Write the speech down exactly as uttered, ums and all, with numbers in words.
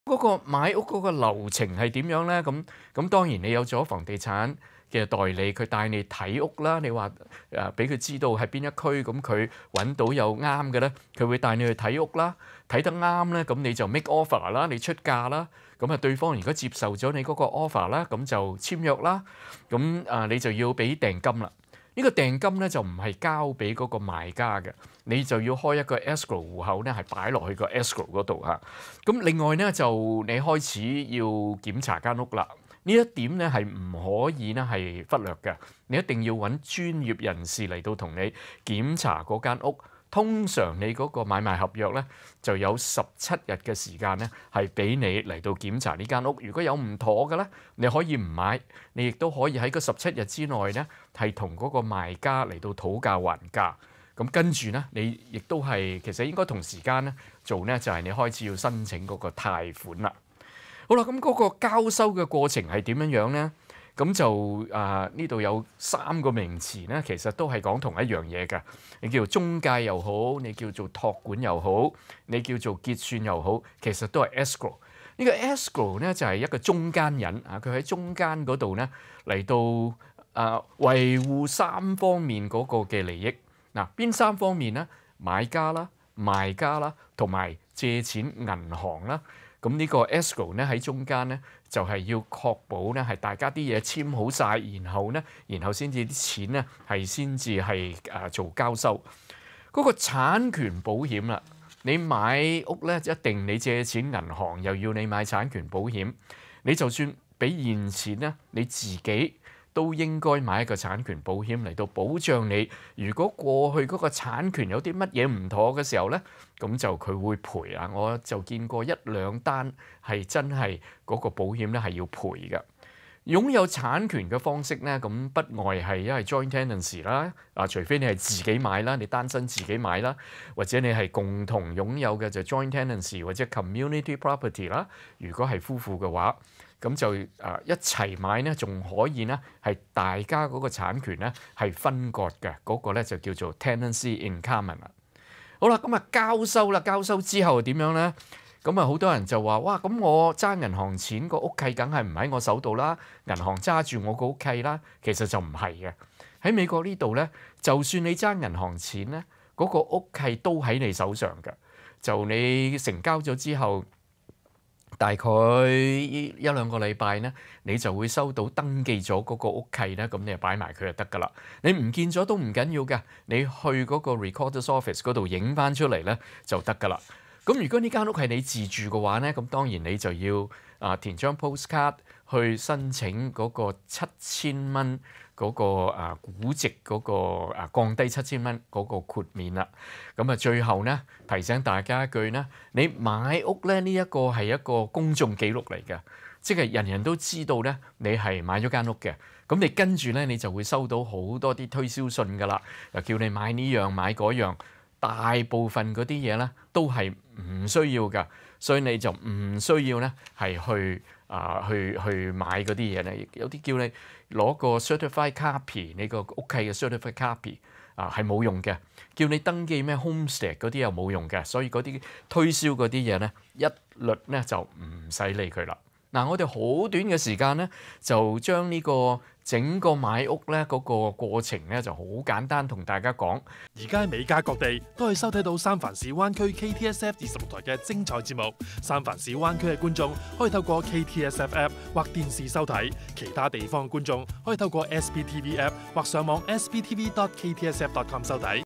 嗰個買屋嗰個流程係點樣咧？咁咁當然你有咗房地產嘅代理，佢帶你睇屋啦。你話誒俾佢知道係邊一區，咁佢揾到有啱嘅咧，佢會帶你去睇屋啦。睇得啱咧，咁你就 make offer 啦，你出價啦。咁啊，對方如果接受咗你嗰個 offer 啦，咁就簽約啦。咁啊，你就要俾訂金啦。呢個訂金咧就唔係交俾嗰個賣家嘅，你就要開一個 escrow 戶口咧，係擺落去個 escrow 嗰度嚇。咁另外咧就你開始要檢查間屋啦，呢一點咧係唔可以咧係忽略嘅，你一定要揾專業人士嚟到同你檢查嗰間屋。通常你嗰個買賣合約咧就有十七日嘅時間咧，係俾你嚟到檢查呢間屋。如果有唔妥嘅咧，你可以唔買，你亦都可以喺個十七日之內咧，係同嗰個賣家嚟到討價還價。咁跟住咧，你亦都係其實應該同時間咧做咧，就係你開始要申請嗰個貸款啦。好啦，咁嗰個交收嘅過程係點樣樣咧？咁就啊呢度有三個名詞咧，其實都係講同一樣嘢嘅。你叫做中介又好，你叫做託管又好，你叫做結算又好，其實都係 escrow。呢個 escrow 咧就係一個中間人啊，佢喺中間嗰度咧嚟到啊維護三方面嗰個嘅利益。嗱，邊三方面咧？買家啦、賣家啦，同埋借錢銀行啦。咁呢個 escrow 咧喺中間咧，就係要確保咧係大家啲嘢簽好晒，然後咧，然後先至啲錢咧係先至係誒做交收。嗰個產權保險啦，你買屋咧一定你借錢銀行又要你買產權保險，你就算俾現錢咧，你自己都應該買一個產權保險嚟到保障你。如果過去嗰個產權有啲乜嘢唔妥嘅時候咧，咁就佢會賠啊！我就見過一兩單係真係嗰個保險咧係要賠嘅。擁有產權嘅方式咧，咁不外係因為 joint tenancy 啦，啊，除非你係自己買啦，你單身自己買啦，或者你係共同擁有嘅就 joint tenancy 或者 community property 啦。如果係夫婦嘅話，咁就啊一齊買咧，仲可以咧係大家嗰個產權咧係分割嘅，嗰個咧就叫做 tenancy in common 啦。好啦，咁啊交收啦，交收之後點樣咧？咁啊好多人就話：哇，咁我揸銀行錢個屋契梗係唔喺我手度啦，銀行揸住我個屋契啦。其實就唔係嘅。喺美國呢度咧，就算你揸銀行錢咧，嗰個屋契都喺你手上嘅。就你成交咗之後，大概一兩個禮拜咧，你就會收到登記咗嗰個屋契咧，咁你就擺埋佢就得噶啦。你唔見咗都唔緊要嘅，你去嗰個 recorder's office 嗰度影翻出嚟咧就得噶啦。咁如果呢間屋係你自住嘅話咧，咁當然你就要啊填張 postcard 去申請嗰個七千蚊嗰個啊估值嗰個啊降低七千蚊嗰個豁免啦。咁啊最後咧提醒大家一句咧，你買屋咧呢一個係一個公眾記錄嚟嘅，即係人人都知道咧你係買咗間屋嘅。咁你跟住咧你就會收到好多啲推銷信㗎啦，又叫你買呢樣買嗰樣。大部分嗰啲嘢咧都係唔需要㗎，所以你就唔需要咧係去啊、呃、去去買嗰啲嘢咧。有啲叫你攞個 certified copy， 你個屋契嘅 certified copy 啊係冇用嘅。叫你登記咩 homestead 嗰啲又冇用嘅。所以嗰啲推銷嗰啲嘢咧，一律咧就唔使理佢啦。嗱，我哋好短嘅時間咧，就將呢個整個買屋咧嗰個過程咧就好簡單同大家講。 而家美加各地都可以收睇到三藩市灣區 K T S F 二十六台嘅精彩節目。三藩市灣區嘅觀眾可以透過 K T S F App 或電視收睇，其他地方嘅觀眾可以透過 S B T V App 或上網 S B T V dot K T S F dot com 收睇。